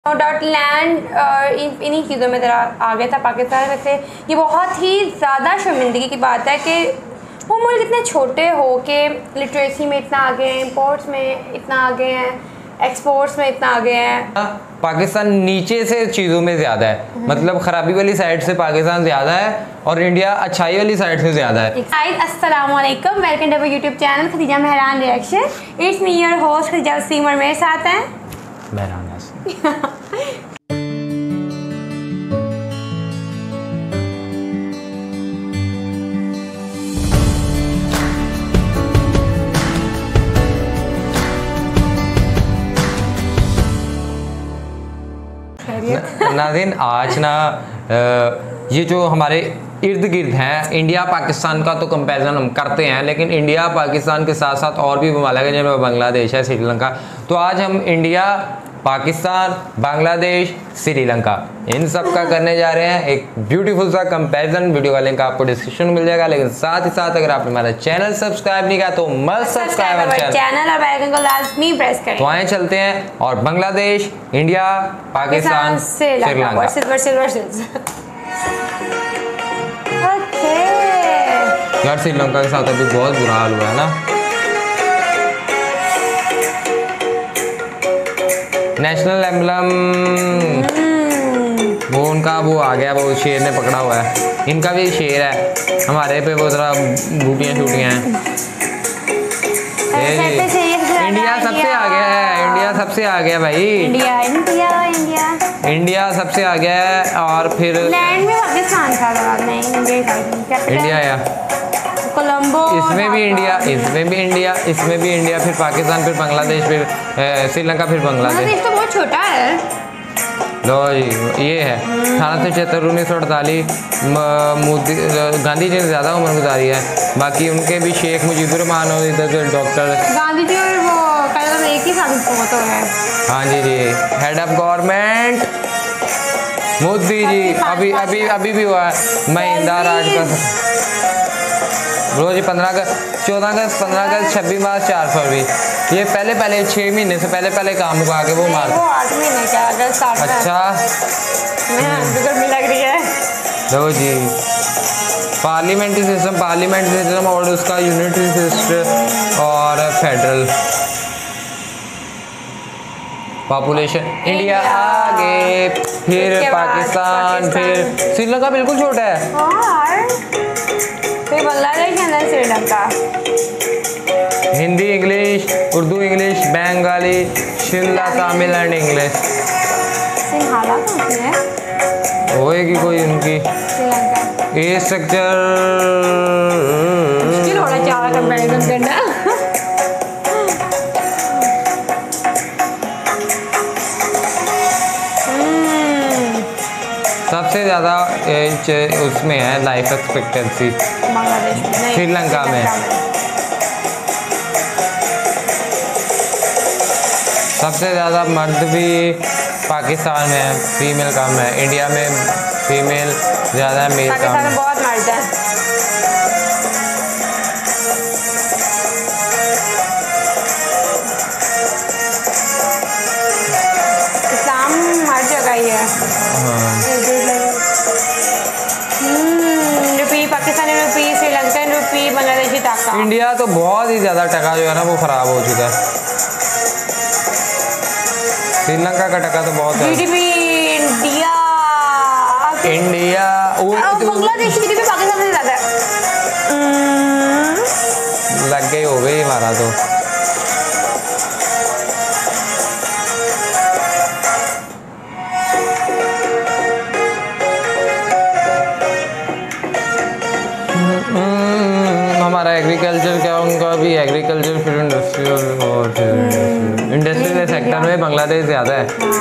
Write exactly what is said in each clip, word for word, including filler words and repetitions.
Dot land इन्हीं चीज़ों में ज़रा आ गया था पाकिस्तान। वैसे ये बहुत ही ज़्यादा शर्मिंदगी की बात है कि वो मुल्क इतने छोटे हो के लिटरेसी में इतना आगे हैं, इंपोर्ट्स में इतना आगे हैं, एक्सपोर्ट्स में इतना आगे हैं। पाकिस्तान नीचे से चीज़ों में ज़्यादा है, मतलब ख़राबी वाली साइड से पाकिस्तान ज़्यादा है और इंडिया अच्छाई वाली साइड से ज़्यादा है। अस्सलाम वालेकुम, welcome to YouTube channel Khadija Mehran reaction. It's me your host Khadija Wasim और मेरे साथ हैं मेहरान। नाज़रीन, आज ना ये जो हमारे इर्द गिर्द हैं, इंडिया पाकिस्तान का तो कंपैरिजन हम करते हैं, लेकिन इंडिया पाकिस्तान के साथ साथ और भी ममालिक हैं जिनमें बांग्लादेश है, श्रीलंका। तो आज हम इंडिया, पाकिस्तान, बांग्लादेश, श्रीलंका इन सब का करने जा रहे हैं एक ब्यूटीफुल सा कंपैरिजन। वीडियो का लिंक आपको डिस्क्रिप्शन में मिल जाएगा, लेकिन साथ ही साथ अगर आपने हमारा चैनल सब्सक्राइब नहीं किया तो मस्ट सब्सक्राइब हमारे चैनल और बेल आइकन को लाजमी प्रेस करें। तो आए चलते हैं और Bangladesh, India, Pakistan, Sri Lanka. Silver silver silver okay यार, श्रीलंका के साथ अभी बहुत बुरा हाल हुआ है ना। नेशनल एम्बलम वो उनका वो आ गया, वो शेर ने पकड़ा हुआ है। इनका भी शेर है, हमारे पे वो जरा बूटियाँ छूटियाँ हैं। इंडिया सबसे आगे है, इंडिया सबसे आगे है भाई। इंडिया इंडिया इंडिया इंडिया सबसे आगे है। और फिर लैंड में पाकिस्तान था, नहीं इंडिया या कोलंबो। इसमें भी इंडिया, इसमें भी इंडिया, इसमें भी इंडिया, फिर पाकिस्तान, फिर बांग्लादेश, फिर श्रीलंका, फिर बांग्लादेश। तो बहुत छोटा है। लो जी, ये है अठारह सौ छिहत्तर उन्नीस सौ अड़तालीस। मोदी गांधी जी ने ज़्यादा उम्र गुजारी है, बाकी उनके भी शेख मुजीबुर रहमान और इधर के डॉक्टर गांधी जी और वो कल एक ही साथ बहुत हो गए। हाँ जी जी, head of government Modi ji. अभी अभी अभी भी हुआ है महिंदा राज का रोज पंद्रह अगस्त, चौदह अगस्त, पंद्रह अगस्त, छब्बीस मार्च, चार फरवरी। ये पहले पहले छः महीने से पहले पहले काम हुआ के वो मार वो आठ महीने का अगस्त। अच्छा, गर्मी लग रही है। लो जी, पार्लियामेंट्री सिस्टम, पार्लियामेंट्री सिस्टम और उसका यूनिटरी सिस्टम और फेडरल पॉपुलेशन। इंडिया आगे, फिर पाकिस्तान, फिर श्रीलंका बिल्कुल छोटा है। फिर बांग्लादेश है ना, Sri Lanka. Hindi, English, Urdu, English, Bengali, Shimla, Tamil and English. Sinhala कौन सी है? होएगी कोई उनकी श्रीलंका। ये स्ट्रक्चर मुश्किल होना चाहिए कंपैरिजन करना। सबसे ज़्यादा उसमें है लाइफ एक्सपेक्टेंसी बांग्लादेश, श्रीलंका में। सबसे ज़्यादा मर्द भी पाकिस्तान में है, फीमेल कम है। इंडिया में फीमेल ज़्यादा है, मेल कम है। पाकिस्तान में बहुत मर्द है। इस्लाम हर जगह ही है। रुपी, पाकिस्तानी रुपी, श्रीलंकन रुपी, बांग्लादेशी टका। इंडिया तो बहुत ही ज़्यादा टका जो है ना वो ख़राब हो चुका है। श्रीलंका का टका तो बहुत है। जीडीपी इंडिया इंडिया बांग्लादेश की जीडीपी पाकिस्तान से ज़्यादा है। लग गई हो गई हमारा तो। हमारा एग्रीकल्चर क्या, उनका भी एग्रीकल्चर, फिर इंडस्ट्रियल और फिर इंडस्ट्रियल सेक्टर में बांग्लादेश ज़्यादा है।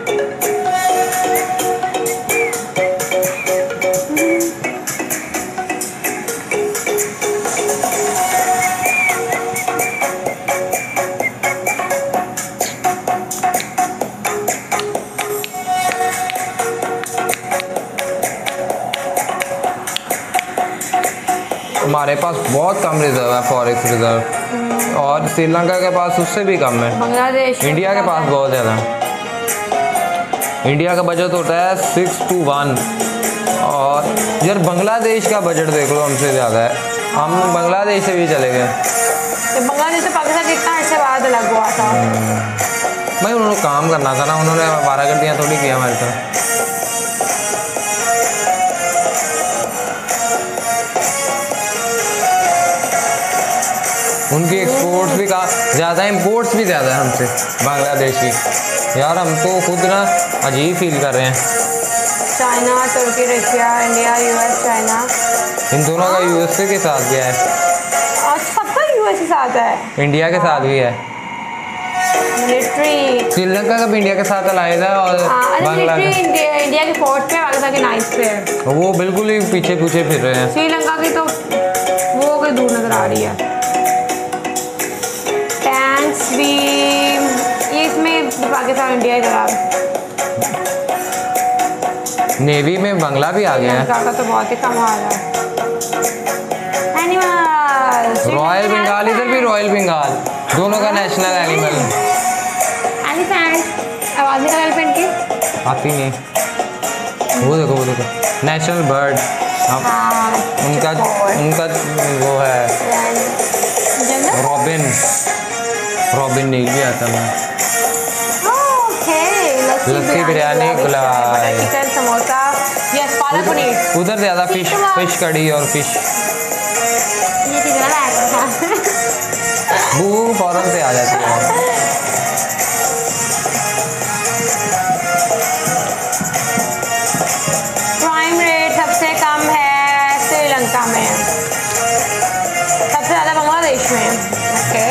हमारे पास बहुत कम रिजर्व है, फॉरेक्स रिजर्व, और श्रीलंका के पास उससे भी कम है। बांग्लादेश, इंडिया के पास बहुत ज़्यादा है। इंडिया का बजट होता है सिक्स टू वन। और यार बांग्लादेश का बजट देख लो हमसे ज़्यादा है, हम बांग्लादेश से भी चले गए। तो बांग्लादेश से पाकिस्तान कितना अर्से बाद अलग हुआ था। भाई उन्होंने काम करना था ना, उन्होंने बारह गड्डियाँ थोड़ी किया हमारी तरह। उनकी एक्सपोर्ट्स भी का ज़्यादा, इंपोर्ट्स भी ज़्यादा है हमसे बांग्लादेश की। यार हम तो खुद ना अजीब फील कर रहे हैं। चाइना, तुर्की, रशिया, इंडिया, यूएस, चाइना, इन दोनों का यूएसए के साथ गया है और सबका यूएस के साथ है, इंडिया के साथ भी है। मिलिट्री श्रीलंका का भी इंडिया के साथ अलायदा है और बांग्लादेश इंडिया, इंडिया के फोर्थ पे, पाकिस्तान के नाइन्थ पे। वो बिल्कुल ही पीछे पीछे फिर रहे हैं। श्रीलंका की तो वो कोई दूर नजर आ रही है। टैंक्स भी ये इसमें पाकिस्तान इंडिया की तरफ। नेवी में बांग्ला भी आ गया है। का तो बहुत ही कम हाल है। एनिमल्स रॉयल बंगाल, इधर भी रॉयल बंगाल, दोनों का नेशनल एनिमल। एलिफेंट, आवाज निकाल एलिफेंट की। आती नहीं, वो देखो वो देखो नेशनल बर्ड। हाँ, उनका उनका वो है रॉबिन, रॉबिन नील भी आता है। लस्सी बिरयानी, गुलाब, चिकन, समोसा, यस, पालक पनीर। उधर ज़्यादा फिश फिश कड़ी और फिश। ये चीज़ ना लाया बू फौरन से आ जाती है। क्राइम रेट सबसे कम है श्रीलंका में, सबसे ज़्यादा बांग्लादेश में। ओके,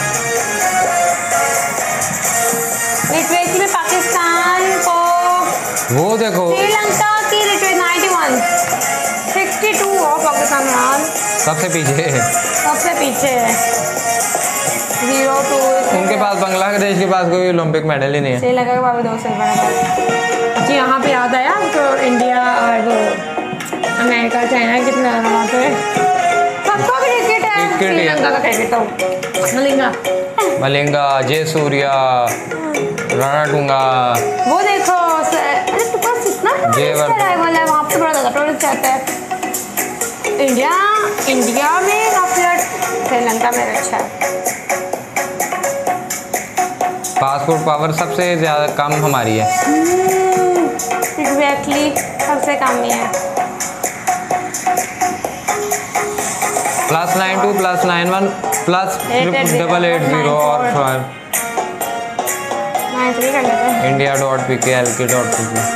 लिटरेसी में पाकिस्तान को, वो देखो श्रीलंका की literacy ninety one, sixty two और पाकिस्तान में सबसे पीछे है, सबसे पीछे है, जीरो टू। उनके पास, बांग्लादेश के पास कोई ओलंपिक मेडल ही नहीं है। श्रीलंका के पास दो सिल्वर है। जी यहाँ पे याद आया तो इंडिया और वो अमेरिका, चाइना कितना वहाँ पे सबका क्रिकेट है। क्रिकेट ही है। श्रीलंका का क्रिकेट तो मलिंगा, मलिंगा, जयसूर्या, रणटुंगा। वो देखो अरे तो बस इतना अराइवल है वहाँ पे, बड़ा ज़्यादा टूरिस्ट आता है। इंडिया इंडिया में काफी, श्रीलंका में अच्छा है। पासपोर्ट पावर सबसे ज़्यादा कम हमारी है। एग्जैक्टली सबसे कम ही है। Plus nine two plus nine one plus double eight zero और five India dot P K L K dot P K.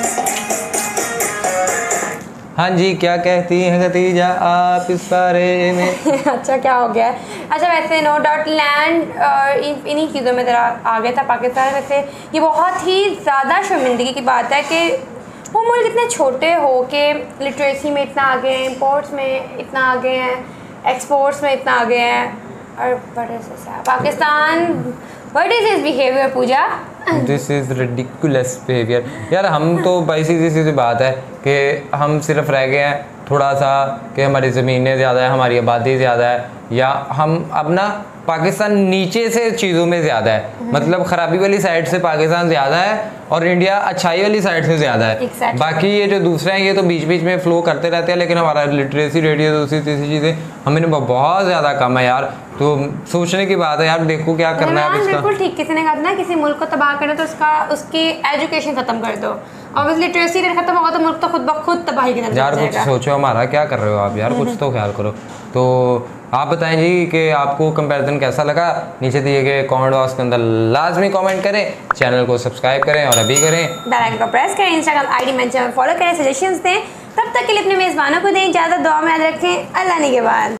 हाँ जी, क्या कहती हैं खतीजा आप इस बारे में? अच्छा क्या हो गया है? अच्छा वैसे नो डाउट लैंड इन्हीं चीज़ों में ज़रा आ गया था पाकिस्तान। वैसे ये बहुत ही ज़्यादा शर्मिंदगी की बात है कि वो मुल्क इतने छोटे हो के लिटरेसी में इतना आगे हैं, इंपोर्ट्स में इतना आगे हैं, एक्सपोर्ट्स में इतना आगे हैं, और बड़े से Pakistan what is his behaviour Pooja? This is ridiculous behaviour. यार हम तो भाई सीधी सीधी बात है कि हम सिर्फ रह गए हैं थोड़ा सा कि हमारी ज़मीनें ज़्यादा है, हमारी आबादी ज़्यादा है, या हम अब ना पाकिस्तान नीचे से चीज़ों में ज़्यादा है, मतलब ख़राबी वाली साइड से पाकिस्तान ज़्यादा है और इंडिया अच्छाई वाली साइड से ज़्यादा है। exactly. बाकी ये जो दूसरे हैं ये तो बीच बीच में फ्लो करते रहते हैं, लेकिन हमारा लिटरेसी रेट ये दूसरी तीसरी चीज़ें हमें बहुत ज़्यादा कम है यार। तो सोचने की बात है यार, देखो क्या करना है इसका। बिल्कुल ठीक, किसी ने कहा ना किसी मुल्क को तबाह करना तो उसका उसकी एजुकेशन ख़त्म कर दो, और लिटरेसी रेट खत्म होगा तो मुल्क तो खुद ब खुद तबाही की तरफ यार कुछ सोचो, हमारा क्या कर रहे हो आप यार, कुछ तो ख्याल करो। तो आप बताएं जी कि आपको कंपैरिजन कैसा लगा, नीचे दिए गए कमेंट बॉक्स के अंदर लाजमी कमेंट करें, चैनल को सब्सक्राइब करें और अभी करें बेल आइकन को प्रेस करें, इंस्टाग्राम आईडी मेंशन फॉलो करें, सजेशंस दें। तब तक के लिए अपने मेज़बानों को दें इजाज़त, दुआ में याद रखें। अल्लाह ने के बाद।